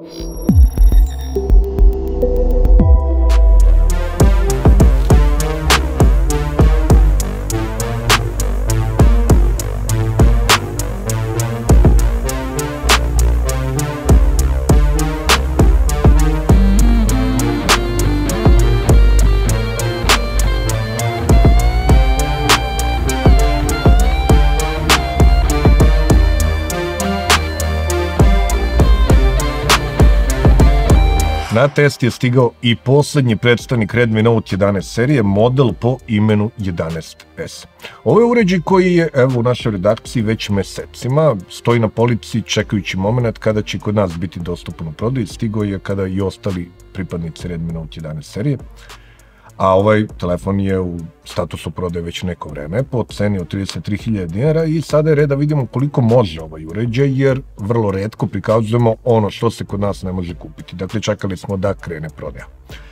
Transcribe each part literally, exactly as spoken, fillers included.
Na test je stigao i poslednji predstavnik Redmi Note jedanaest serije, model po imenu jedanaest S. Ovo je uređaj koji je, evo, u našoj redakciji već mesecima, stoji na polici čekajući moment kada će kod nas biti dostupan u prodaju. Stigao je kada i ostali pripadnici Redmi Note jedanaest serije, a ovaj telefon je u statusu prodaje već neko vreme, po ceni od trideset tri hiljade dinara, i sada je red da vidimo koliko može ovaj uređaj, jer vrlo retko prikazujemo ono što se kod nas ne može kupiti. Dakle, čekali smo da krene prodaja.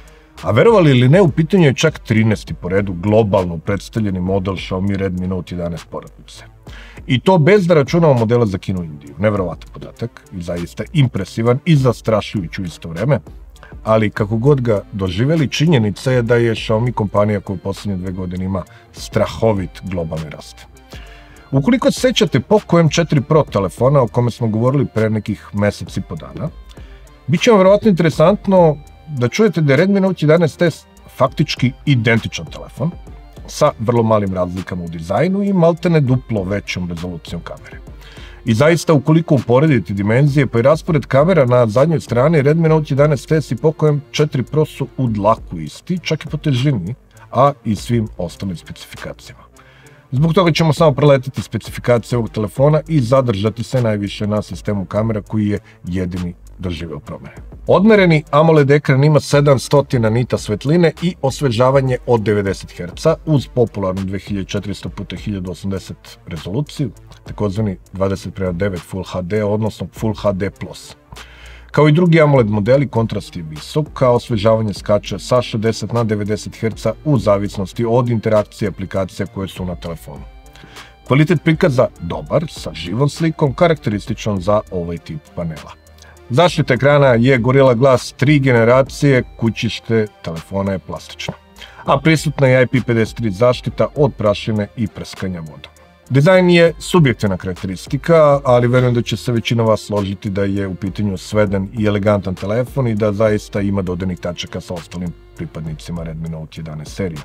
A verovali ili ne, u pitanju je čak trinaesti po redu globalno predstavljeni model Xiaomi Redmi Note jedanaest porodice. I to bez da računamo modela za Kinu i Indiju. Neverovatan podatak i zaista impresivan i zastrašujući u isto vreme. Ali kako god ga doživeli, činjenica je da je Xiaomi kompanija koja u poslednje dve godine ima strahovit globalni rast. Ukoliko se sećate Poco M četiri Pro telefona o kome smo govorili pre nekih meseci po dana, bit će vam verovatno interesantno da čujete da je Redmi Note jedanaest S faktički identičan telefon sa vrlo malim razlikama u dizajnu i maltene duplo većom rezolucijom kamere. I zaista, ukoliko uporedite dimenzije pa i raspored kamera na zadnjoj strani, Redmi Note jedanaest S i Poco M četiri Pro su u dlaku isti, čak i po težini, a i svim ostalim specifikacijama. Zbog toga ćemo samo preletiti specifikacije ovog telefona i zadržati se najviše na sistemu kamera koji je jedini doživeo promene. Odmereni AMOLED ekran ima sedamsto nita svetline i osvežavanje od devedeset herca uz popularnu dve hiljade četiristo puta hiljadu osamdeset rezoluciju, takozvani dvadeset prema devet Full H D, odnosno Full H D plus. Kao i drugi AMOLED modeli, kontrast je visok, a osvežavanje skače sa šezdeset na devedeset herca u zavisnosti od interakcije aplikacija koje su na telefonu. Kvalitet prikaza dobar, sa živom slikom, karakterističan za ovaj tip panela. Zaštita ekrana je Gorilla Glass tri generacije, kućište telefona je plastično. A prisutna je I P pedeset tri zaštita od prašine i prskanja vodom. Dizajn je subjektivna karakteristika, ali verujem da će se većina vas složiti da je u pitanju sveden i elegantan telefon i da zaista ima dodirnih tačaka sa ostalim pripadnicima Redmi Note jedanaest serije.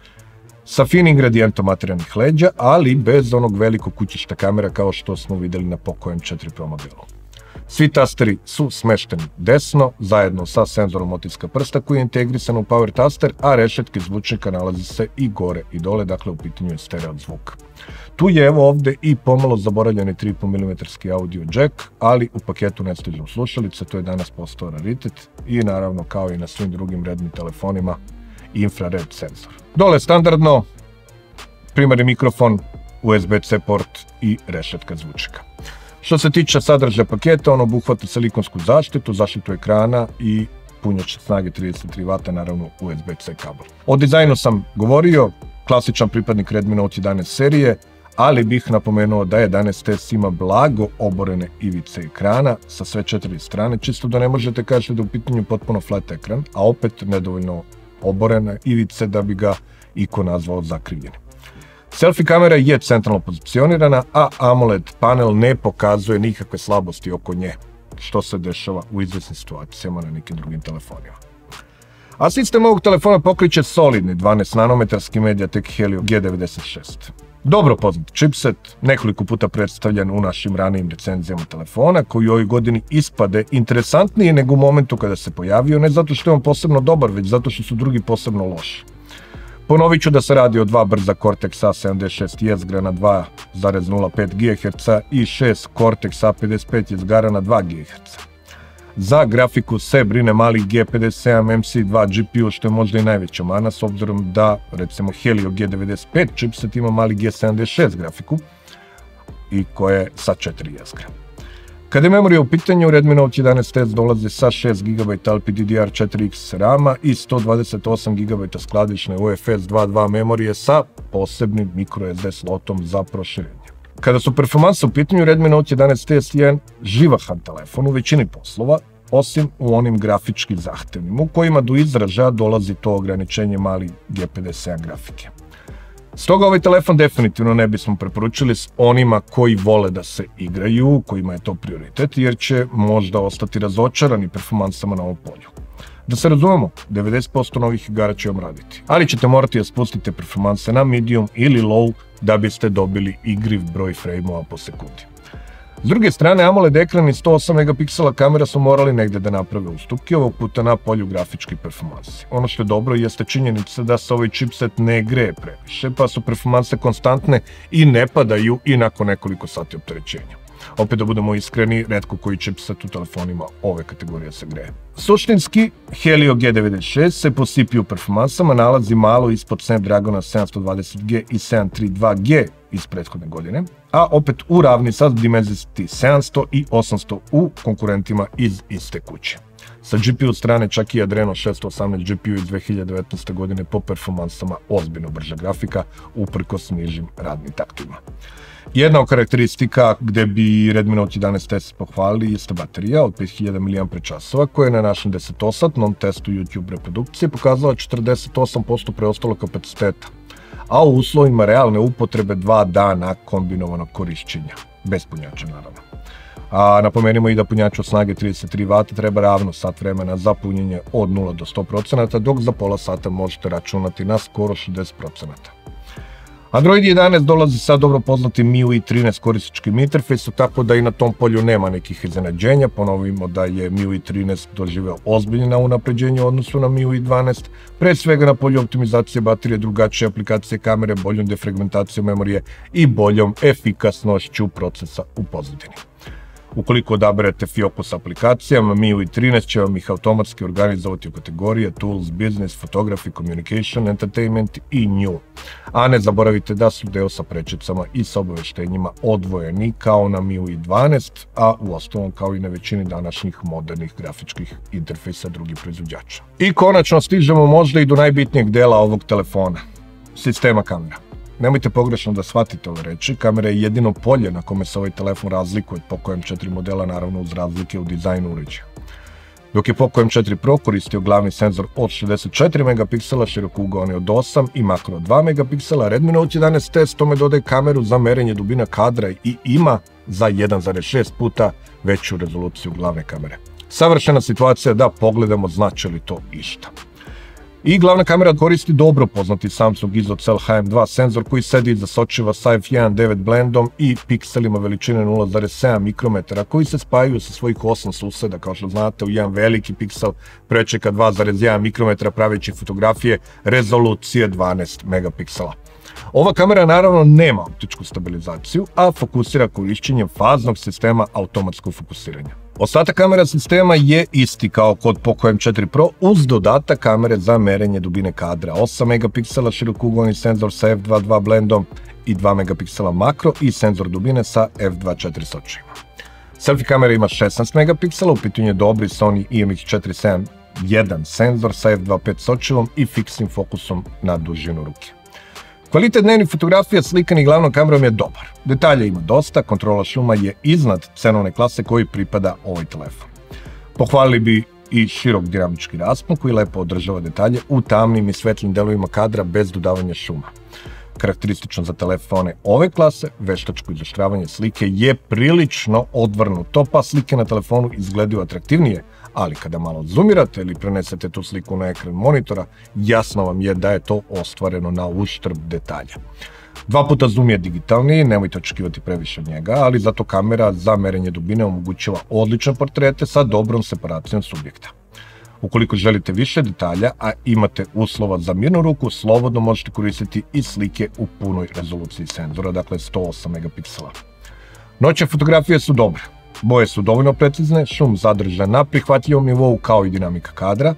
Sa finim gradijentom materijalnih leđa, ali bez onog velikog kućišta kamera kao što smo videli na Poco M četiri Pro modelu. Svi tasteri su smešteni desno, zajedno sa senzorom otiska prsta koji je integrisan u Power Taster, a rešetke zvučnika nalazi se i gore i dole, dakle u pitanju je stereo zvuk. Tu je evo ovde i pomalo zaboravljeni tri i po milimetarski audio jack, ali u paketu ne stižu slušalice, to je danas postao raritet i naravno kao i na svim drugim Redmi telefonima infrared senzor. Dole standardno primarni mikrofon, U S B C port i rešetka zvučnika. Što se tiče sadržaja paketa, on obuhvata silikonsku zaštitu, zaštitu ekrana i punjač snage trideset tri vata, naravno U S B C kabel. O dizajnu sam govorio, klasičan pripadnik Redmi Note jedanaest serije, ali bih napomenuo da jedanaest S ima blago oborene ivice ekrana sa sve četiri strane, čisto da ne možete kažete da u pitanju potpuno flat ekran, a opet nedovoljno oborene ivice da bi ga iko nazvao zakrivljenim. Selfie kamera je centralno pozicionirana, a AMOLED panel ne pokazuje nikakve slabosti oko nje, što se dešava u izvesnim situacijama na nekim drugim telefonima. A sistem ovog telefona pokriće solidni dvanaest nanometarski MediaTek Helio G devedeset šest. Dobro poznat chipset, nekoliko puta predstavljan u našim ranijim recenzijama telefona, koji u ovoj godini ispade interesantnije nego u momentu kada se pojavio, ne zato što je on posebno dobar, već zato što su drugi posebno loši. Ponovit ću da se radi o dva brza Cortex A sedamdeset šest jezgra na dva zarez nula pet gigaherca i šest Cortex A pedeset pet jezgara na dva gigaherca. Za grafiku se brine mali G pedeset sedam M C dva G P U, što je možda i najveća mana, s obzirom da, recimo, Helio G devedeset pet chipset ima mali G sedamdeset šest grafiku i koja je sa četiri jezgra. Kada je memorija u pitanju, Redmi Note jedanaest S dolazi sa šest gigabajta L P D D R četiri X RAM-a i sto dvadeset osam gigabajta skladišne U F S dva punkt dva memorije sa posebnim microSD slotom za proširenje. Kada su performanse u pitanju, Redmi Note jedanaest S je živahan telefon u većini poslova, osim u onim grafički zahtevnim, u kojima do izražaja dolazi to ograničenje mali G pedeset sedam grafike. Stoga ovaj telefon definitivno ne bismo preporučili s onima koji vole da se igraju, kojima je to prioritet, jer će možda ostati razočarani performansama na ovom polju. Da se razumemo, devedeset posto novih igara će vam raditi, ali ćete morati da spustite performanse na medium ili low da biste dobili igriv broj frame-ova po sekundi. S druge strane, AMOLED ekran i sto osam megapiksela kamera su morali negde da naprave ustupke, ovog puta na polju grafički performansi. Ono što je dobro jeste činjenica da se ovaj chipset ne greje previše, pa su performanse konstantne i ne padaju i nakon nekoliko sati opterećenja. Opet da budemo iskreni, retko koji chipset u telefonima ove kategorije se greje. Suštinski, Helio G devedeset šest se po C P U performansama nalazi malo ispod Snapdragona sedamsto dvadeset G i sedamsto trideset dva G iz prethodne godine, a opet u ravni sa Dimensity sedamsto i osamsto u konkurentima iz iste kuće. Sa G P U strane čak i Adreno šesto osamnaest G P U iz dve hiljade devetnaeste. godine po performansama ozbiljno brža grafika uprkos nižim radnim taktima. Jedna od karakteristika gde bi Redmi Note jedanaest S pohvalili jeste baterija od pet hiljada miliampera časova koja je na našem desetosatnom testu YouTube reprodukcije pokazala četrdeset osam posto preostalog kapaciteta, a u uslovima realne upotrebe dva dana kombinovanog korišćenja, bez punjača naravno. A napomenimo i da punjač od snage trideset tri vata treba ravno sat vremena za punjenje od nula do sto procenata, dok za pola sata možete računati na skoro šezdeset procenata. Android jedanaest dolazi sa dobro poznatim M I U I trinaest korisničkim interfejsom, tako da i na tom polju nema nekih iznenađenja. Ponovimo da je M I U I trinaest doživeo ozbiljna unapređenja u odnosu na M I U I dvanaest, pre svega na polju optimizacije baterije, drugačije aplikacije kamere, boljom defragmentacijom memorije i boljom efikasnošću procesa u pozadini. Ukoliko odaberete fioku s aplikacijama, M I U I trinaest će vam ih automatski organizovati u kategorije Tools, Business, Photography, Communication, Entertainment i New. A ne zaboravite da su deo sa prečicama i sa obaveštenjima odvojeni kao na M I U I dvanaest, a u osnovom kao i na većini današnjih modernih grafičkih interfejsa drugih proizvođača. I konačno stižemo možda i do najbitnijeg dela ovog telefona, sistema kamera. Nemojte pogrešno da shvatite ove reči, kamera je jedino polje na kome se ovaj telefon razlikuje od Poco M četiri modela, naravno uz razlike u dizajnu uređaja. Dok je Poco M četiri Pro koristio glavni senzor od šezdeset četiri megapiksela, širokougaoni od osam i makro od dva megapiksela, Redmi Note jedanaest S tome dodaje kameru za merenje dubina kadra i ima za jedan zarez šest puta veću rezoluciju glavne kamere. Savršena situacija da pogledamo znači li to išta. I glavna kamera koristi dobro poznati Samsung ISOCELL H M dva senzor koji sedi iza sočiva sa F jedan devet blendom i pikselima veličine nula zarez sedam mikrometara koji se spajaju sa svojih osam suseda, kao što znate, u jedan veliki piksel prečeka dva zarez jedan mikrometra praveći fotografije rezolucije dvanaest megapiksela. Ova kamera naravno nema optičku stabilizaciju, a fokusira korišćenjem faznog sistema automatskog fokusiranja. Ostatak kamera sistema je isti kao kod Poco M četiri Pro uz dodatak kamere za merenje dubine kadra, osam megapiksela širokougaoni senzor sa F dva dva blendom i dva megapiksela makro i senzor dubine sa F dva četiri sočivima. Selfie kamera ima šesnaest megapiksela, u pitanju je dobri Sony I M X četiri sedam jedan senzor sa F dva pet sočivom i fiksnim fokusom na dužinu ruke. Kvalitet dnevnih fotografija slikanih glavnom kamerom je dobar. Detalja ima dosta, kontrola šuma je iznad cenovne klase koji pripada ovoj telefon. Pohvalili bi i širok dinamički raspon koji lepo održava detalje u tamnim i svetlim delovima kadra bez dodavanja šuma. Karakteristično za telefone ove klase, veštačko izoštravanje slike je prilično odvrnuto, pa slike na telefonu izgledaju atraktivnije, ali kada malo zoomirate ili prenesete tu sliku na ekran monitora, jasno vam je da je to ostvareno na uštrb detalja. Dva puta zoom je digitalni, nemojte očekivati previše od njega, ali zato kamera za merenje dubine omogućava odlične portrete sa dobrom separacijom subjekta. Ukoliko želite više detalja, a imate uslova za mirnu ruku, slobodno možete koristiti i slike u punoj rezoluciji senzora, dakle sto osam megapiksela. Noćne fotografije su dobre. Boje su dovoljno precizne, šum zadržan na prihvatljivom nivou kao i dinamika kadra.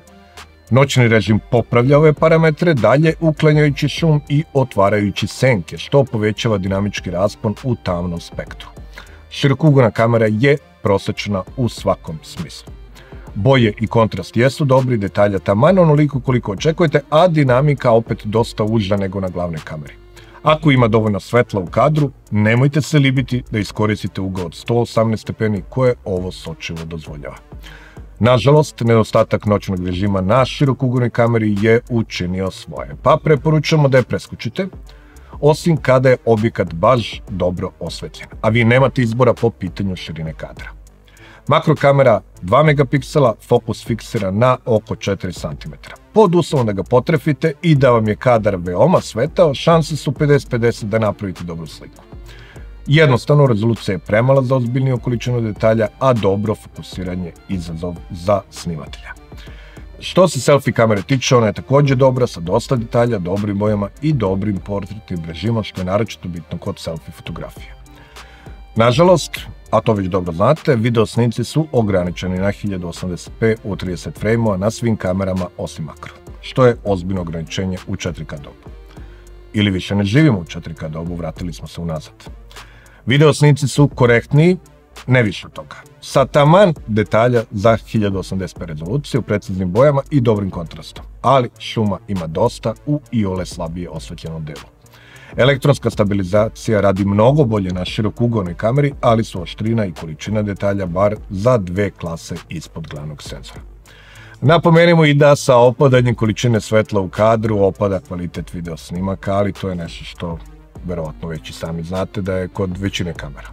Noćni režim popravlja ove parametre, dalje uklanjajući šum i otvarajući senke, što povećava dinamički raspon u tamnom spektru. Širokougona kamera je prosečna u svakom smislu. Boje i kontrast jesu dobri, detalja taman onoliko koliko očekujete, a dinamika opet dosta uža nego na glavnoj kameri. Ako ima dovoljno svetla u kadru, nemojte se libiti da iskoristite ugao od sto osamnaest stepeni koje ovo sočivo dozvoljava. Nažalost, nedostatak noćnog režima na širokougloj kameri je učinio svoje, pa preporučujemo da je preskočite, osim kada je objekat baš dobro osvetljen, a vi nemate izbora po pitanju širine kadra. Makrokamera dva megapiksela, fokus fiksira na oko četiri centimetra. Pod uslovom da ga potrefite i da vam je kadar veoma svetao, šanse su pedeset pedeset da napravite dobru sliku. Jednostavno, rezolucija je premala za ozbiljniju količinu detalja, a dobro fokusiranje izazov za snimatelja. Što se selfie kamere tiče, ona je također dobra sa dosta detalja, dobrim bojama i dobrim portretnim režimom, što je naročito bitno kod selfie fotografije. Nažalost, a to već dobro znate, video snimci su ograničeni na hiljadu osamdeset p u trideset frejmova na svim kamerama osim makro, što je ozbiljno ograničenje u četiri ka dobu. Ili više ne živimo u četiri ka dobu, vratili smo se unazad. Video snimci su korektniji, ne više od toga, sa taman detalja za hiljadu osamdeset p rezoluciju, preciznim bojama i dobrim kontrastom, ali šuma ima dosta u iole slabije osvetljenom delu. Elektronska stabilizacija radi mnogo bolje na širokougloj kameri, ali su oštrina i količina detalja bar za dve klase ispod glavnog senzora. Napomenimo i da sa opadanjem količine svetla u kadru opada kvalitet video snimaka, ali to je nešto što verovatno već i sami znate da je kod većine kamera.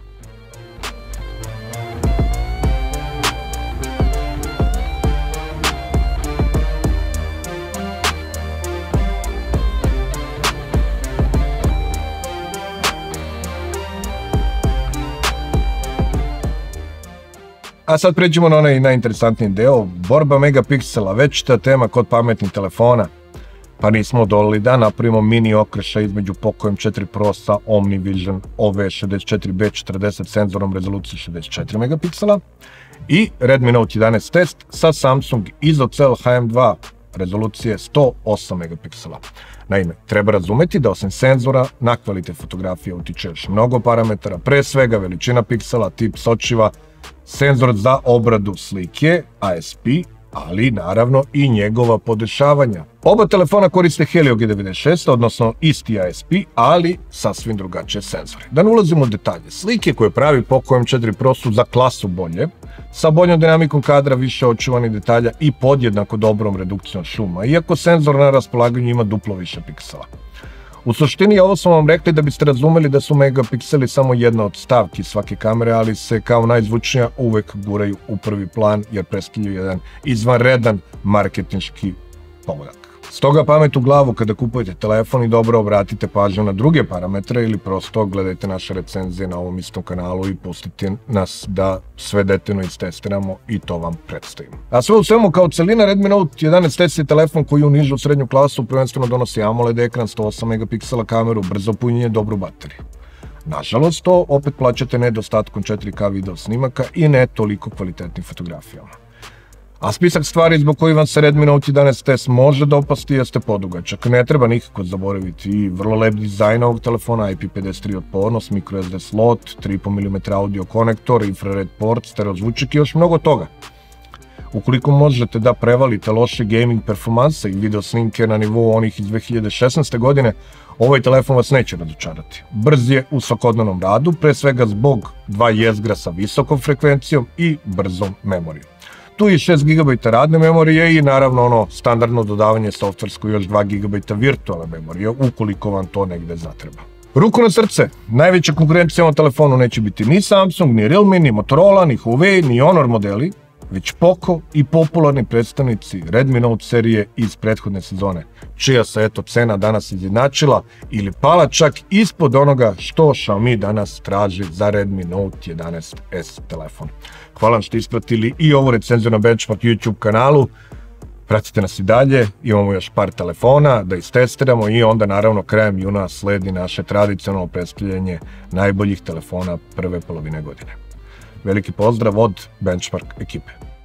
A sad pređemo na onaj najinteresantniji deo, borba megapiksela, večita tema kod pametnih telefona, pa nismo odolili da napravimo mini okrešaj između Poco M četiri Pro sa OmniVision O V šezdeset četiri B četrdeset senzorom rezolucije šezdeset četiri megapiksela i Redmi Note jedanaest test sa Samsung ISOCELL H M dva rezolucije sto osam megapiksela. Naime, treba razumeti da osim senzora na kvalitet fotografije utiče još mnogo parametara, pre svega veličina piksela, tip sočiva, senzor za obradu slike, A S P, ali naravno i njegova podešavanja. Oba telefona koriste Helio G devedeset šest, odnosno isti A S P, ali sasvim drugačije senzore. Da ne ulazimo u detalje, slike koje pravi Poco M četiri Pro su za klasu bolje, sa boljom dinamikom kadra, više očuvanih detalja i podjednako dobrom redukcijom šuma, iako senzor na raspolaganju ima duplo više piksela. U suštini, ovo smo vam rekli da biste razumeli da su megapikseli samo jedna od stavki svake kamere, ali se kao najzvučnija uvek guraju u prvi plan jer predstavljaju jedan izvanredan marketinški pogodak. Stoga pamet u glavu kada kupujete telefon i dobro obratite pažnju na druge parametre ili prosto gledajte naše recenzije na ovom istom kanalu i pustite nas da sve detaljno istestiramo i to vam predstavimo. A sve u svemu, kao celina, Redmi Note jedanaest test je telefon koji u nižu srednju klasu prvenstveno donosi AMOLED ekran, sto osam megapiksela kameru, brzo punjenje, dobru bateriju. Nažalost, to opet plaćate nedostatkom četiri ka video snimaka i ne toliko kvalitetnih fotografijama. A spisak stvari zbog koji vam se Redmi Note jedanaest test može dopasti jeste podugačak. Ne treba nikako zaboraviti i vrlo lep dizajn ovog telefona, I P pedeset tri otpornost, microSD slot, tri i po milimetra audio konektor, infrared port, stereozvučnik i još mnogo toga. Ukoliko možete da prevalite loše gaming performanse i video snimke na nivou onih iz dve hiljade šesnaeste. godine, ovaj telefon vas neće razočarati. Brz je u svakodnevnom radu, pre svega zbog dva jezgra sa visokom frekvencijom i brzom memorijom. Tu je šest gigabajta radne memorije i naravno ono standardno dodavanje softversko još dva gigabajta virtualne memorije, ukoliko vam to negde zatreba. Ruku na srce, najveća konkurencija ovom telefonu neće biti ni Samsung, ni Realme, ni Motorola, ni Huawei, ni Honor modeli, već Poco i popularni predstavnici Redmi Note serije iz prethodne sezone, čija se eto cena danas izjednačila ili pala čak ispod onoga što Xiaomi danas traži za Redmi Note jedanaest S telefon. Hvala vam što ste ispratili i ovu recenziju na Benchmark YouTube kanalu. Pratite nas i dalje, imamo još par telefona da istestiramo i onda naravno krajem juna sledi naše tradicionalno predstavljanje najboljih telefona prve polovine godine. Veliki pozdrav od Benchmark ekipe.